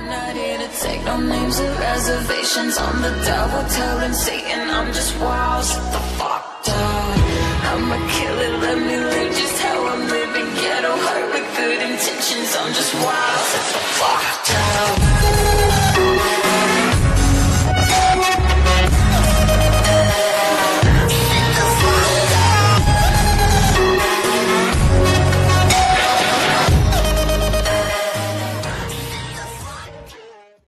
not here to take no names or reservations. I'm the devil telling Satan I'm just wild. Shut the fuck